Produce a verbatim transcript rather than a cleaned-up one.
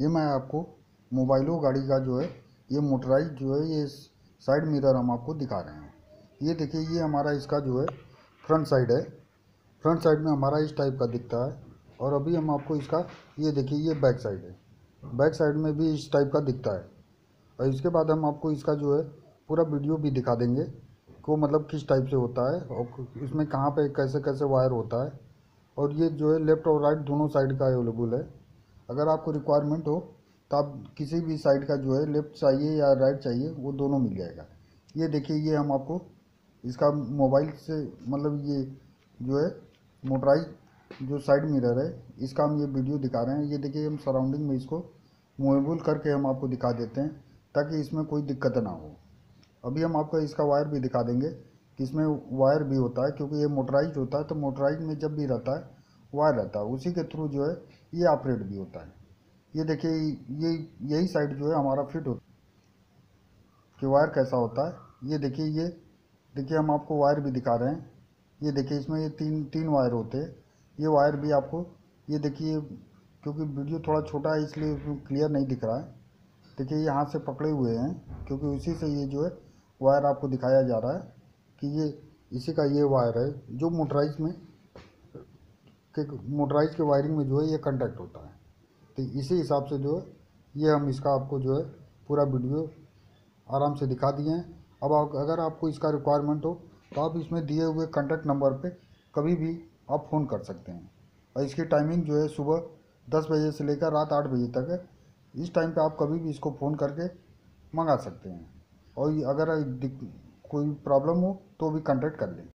ये मैं आपको मोबाइलो गाड़ी का जो है ये मोटराइज जो है ये साइड मिरर हम आपको दिखा रहे हैं। ये देखिए, ये हमारा इसका जो है फ्रंट साइड है। फ्रंट साइड में हमारा इस टाइप का दिखता है। और अभी हम आपको इसका ये देखिए, ये बैक साइड है। बैक साइड में भी इस टाइप का दिखता है। और इसके बाद हम आपको इसका जो है पूरा वीडियो भी दिखा देंगे को मतलब किस टाइप से होता है और इसमें कहाँ पे कैसे कैसे वायर होता है। और ये जो है लेफ़्ट और राइट दोनों साइड का अवेलेबल है। अगर आपको रिक्वायरमेंट हो तो आप किसी भी साइड का जो है लेफ़्ट चाहिए या राइट चाहिए वो दोनों मिल जाएगा। ये देखिए, ये हम आपको इसका मोबाइल से मतलब ये जो है मोटराइज जो साइड मिरर है इसका हम ये वीडियो दिखा रहे हैं। ये देखिए, हम सराउंडिंग में इसको मूवेबल करके हम आपको दिखा देते हैं ताकि इसमें कोई दिक्कत ना हो। अभी हम आपको इसका वायर भी दिखा देंगे कि इसमें वायर भी होता है, क्योंकि ये मोटराइज होता है तो मोटराइज में जब भी रहता है वायर रहता है, उसी के थ्रू जो है ये ऑपरेट भी होता है। ये देखिए, ये यही साइड जो है हमारा फिट होता है कि वायर कैसा होता है। ये देखिए, ये देखिए हम आपको वायर भी दिखा रहे हैं। ये देखिए, इसमें ये तीन तीन वायर होते हैं। ये वायर भी आपको ये देखिए, क्योंकि वीडियो थोड़ा छोटा है इसलिए क्लियर नहीं दिख रहा है। देखिए, ये हाथ से पकड़े हुए हैं क्योंकि उसी से ये जो है वायर आपको दिखाया जा रहा है कि ये इसी का ये वायर है जो मोटराइज में के मोटराइज के वायरिंग में जो है ये कंडक्ट होता है। तो इसी हिसाब से जो है ये हम इसका आपको जो है पूरा वीडियो आराम से दिखा दिए हैं। अब आप, अगर आपको इसका रिक्वायरमेंट हो तो आप इसमें दिए हुए कॉन्टैक्ट नंबर पे कभी भी आप फ़ोन कर सकते हैं। और इसकी टाइमिंग जो है सुबह दस बजे से लेकर रात आठ बजे तक है। इस टाइम पे आप कभी भी इसको फ़ोन करके मंगा सकते हैं। और अगर कोई प्रॉब्लम हो तो भी कांटेक्ट कर लें।